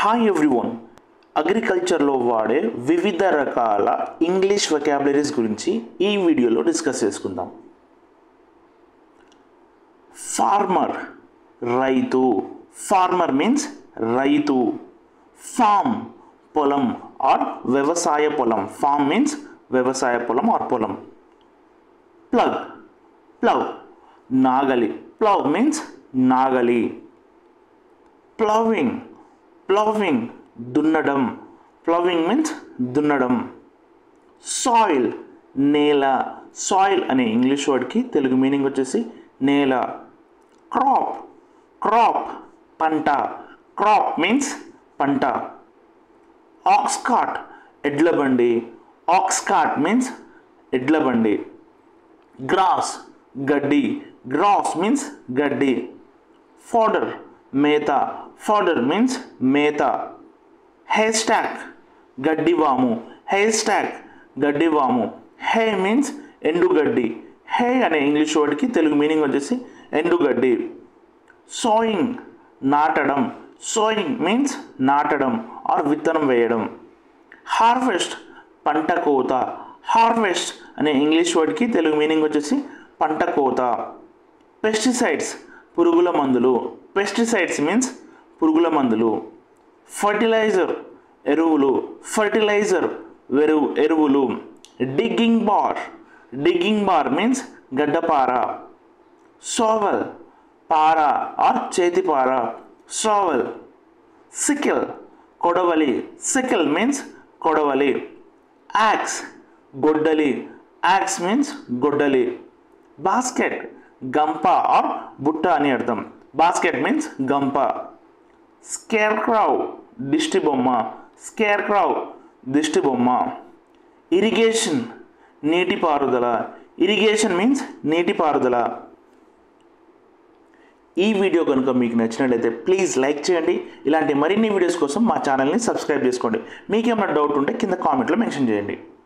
Hi everyone, అగ్రికల్చర్లో వాడే వివిధ రకాల ఇంగ్లీష్ వొకాబులరీస్ గురించి ఈ వీడియోలో డిస్కస్ చేసుకుందాం. ఫార్మర్ రైతు, ఫార్మర్ మీన్స్ రైతు. ఫామ్ పొలం ఆర్ వ్యవసాయ పొలం, ఫామ్ మీన్స్ వ్యవసాయ పొలం ఆర్ పొలం. ప్లగ్ ప్లవ్ నాగలి, ప్లవ్ మీన్స్ నాగలి. ప్లవింగ్ ప్లవింగ్ దున్నడం, ప్లవింగ్ మీన్స్ దున్నడం. సాయిల్ నేల, సాయిల్ అనే ఇంగ్లీష్ వర్డ్కి తెలుగు మీనింగ్ వచ్చేసి నేల. క్రాప్ క్రాప్ పంట, క్రాప్ మీన్స్ పంట. ఆక్స్ కార్ట్ ఎడ్ల బండి, ఆక్స్ కార్ట్ మీన్స్ ఎడ్ల బండి. గ్రాస్ గడ్డి, గ్రాస్ మీన్స్ గడ్డి. ఫోడర్ మేత, ఫోడర్ మీన్స్ మేత. Hair stock గడ్డివాము, hair stock గడ్డివాము. Hay means ఎండుగడ్డి, హే అనే ఇంగ్లీష్ వర్డ్కి తెలుగు మీనింగ్ వచ్చేసి ఎండుగడ్డి. సోయింగ్ నాటడం, సోయింగ్ మీన్స్ నాటడం ఆర్ విత్తనం వేయడం. హార్వెస్ట్ పంట కోత, హార్వెస్ట్ అనే ఇంగ్లీష్ వర్డ్కి తెలుగు మీనింగ్ వచ్చేసి పంట కోత. పెస్టిసైడ్స్ పురుగుల మందులు, పెస్టిసైడ్స్ మీన్స్ పురుగుల మందులు. ఫర్టిలైజర్ ఎరువులు, ఫర్టిలైజర్ ఎరువులు. Digging bar, digging bar means గడ్డపార. సోవెల్ పార ఆర్ చేతిపార, సోవెల్. సికిల్ కొడవలి, సికిల్ మీన్స్ కొడవలి. యాక్స్ గొడ్డలి, యాక్స్ మీన్స్ గొడ్డలి. బాస్కెట్ గంప ఆర్ బుట్ట అని అర్థం, బాస్కెట్ మీన్స్ గంప. స్కేర్ క్రౌ దిష్టి బొమ్మ, స్కేర్ క్రౌ దిష్టి బొమ్మ. ఇరిగేషన్ నీటిపారుదల, ఇరిగేషన్ మీన్స్ నీటిపారుదల. ఈ వీడియో కనుక మీకు నచ్చినట్లయితే ప్లీజ్ లైక్ చేయండి. ఇలాంటి మరిన్ని వీడియోస్ కోసం మా ఛానల్ని సబ్స్క్రైబ్ చేసుకోండి. మీకేమైనా డౌట్ ఉంటే కింద కామెంట్లో మెన్షన్ చేయండి.